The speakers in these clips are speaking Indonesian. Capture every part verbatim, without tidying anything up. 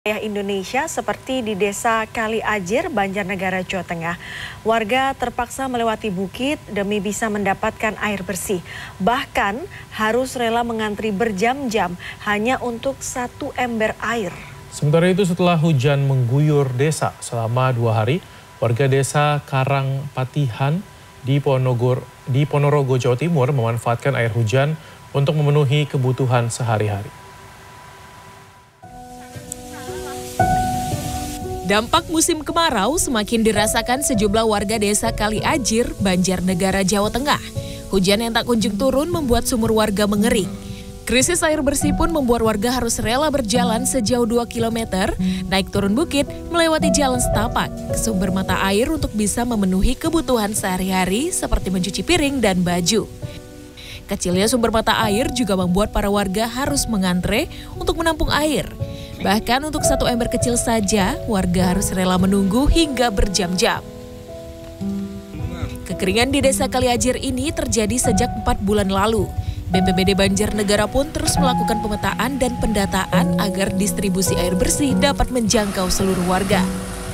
Wilayah Indonesia seperti di Desa Kali Ajir, Banjarnegara, Jawa Tengah. Warga terpaksa melewati bukit demi bisa mendapatkan air bersih. Bahkan harus rela mengantri berjam-jam hanya untuk satu ember air. Sementara itu setelah hujan mengguyur desa selama dua hari, warga desa Karangpatihan di Ponorogo, di Ponorogo, Jawa Timur memanfaatkan air hujan untuk memenuhi kebutuhan sehari-hari. Dampak musim kemarau semakin dirasakan sejumlah warga desa Kali Ajir, Banjarnegara, Jawa Tengah. Hujan yang tak kunjung turun membuat sumur warga mengering. Krisis air bersih pun membuat warga harus rela berjalan sejauh dua kilometer, naik turun bukit, melewati jalan setapak ke sumber mata air untuk bisa memenuhi kebutuhan sehari-hari seperti mencuci piring dan baju. Kecilnya sumber mata air juga membuat para warga harus mengantre untuk menampung air. Bahkan untuk satu ember kecil saja, warga harus rela menunggu hingga berjam-jam. Kekeringan di Desa Kali Ajir ini terjadi sejak empat bulan lalu. B P B D Banjarnegara pun terus melakukan pemetaan dan pendataan agar distribusi air bersih dapat menjangkau seluruh warga.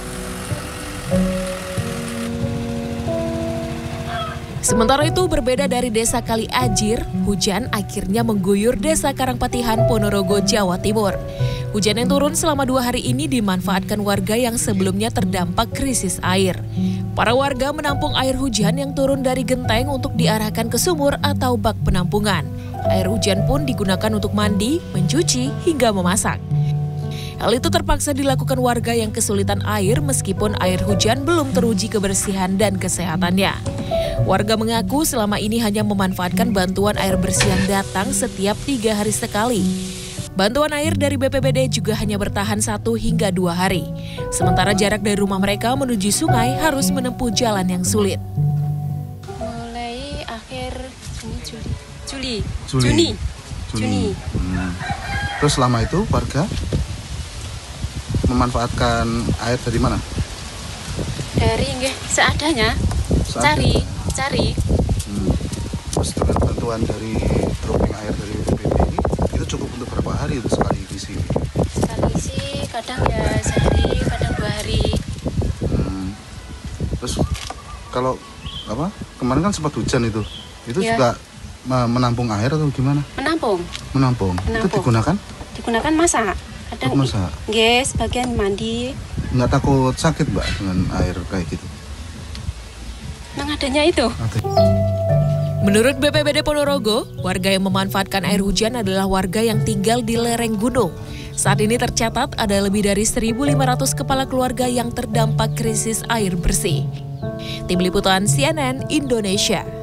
Sementara itu berbeda dari Desa Kali Ajir, hujan akhirnya mengguyur Desa Karangpatihan, Ponorogo, Jawa Timur. Hujan yang turun selama dua hari ini dimanfaatkan warga yang sebelumnya terdampak krisis air. Para warga menampung air hujan yang turun dari genteng untuk diarahkan ke sumur atau bak penampungan. Air hujan pun digunakan untuk mandi, mencuci, hingga memasak. Hal itu terpaksa dilakukan warga yang kesulitan air meskipun air hujan belum teruji kebersihan dan kesehatannya. Warga mengaku selama ini hanya memanfaatkan bantuan air bersih yang datang setiap tiga hari sekali. Bantuan air dari B P B D juga hanya bertahan satu hingga dua hari. Sementara jarak dari rumah mereka menuju sungai harus menempuh jalan yang sulit. Mulai akhir Juni, Juli. Juli. Juli. Juni. Juni. Juni. Hmm. Terus selama itu warga memanfaatkan air dari mana? Dari nggih seadanya. Seadanya. Cari, cari. Hmm. Terus dengan bantuan dari dropping air dari B P B D ini, itu cukup untuk berapa hari itu sekali isi? Sekali isi kadang ya sehari, kadang dua hari. Hmm. Terus kalau apa? Kemarin kan sempat hujan itu. Itu Ya. juga menampung air atau gimana? Menampung. Menampung. Itu Menampung. digunakan? Digunakan masak. Kadang Untuk masak? nggih, sebagian mandi. Nggak takut sakit, Mbak, dengan air kayak gitu? Nang adanya itu. Nanti. Menurut B P B D Ponorogo, warga yang memanfaatkan air hujan adalah warga yang tinggal di lereng gunung. Saat ini tercatat ada lebih dari seribu lima ratus kepala keluarga yang terdampak krisis air bersih. Tim Liputan C N N Indonesia.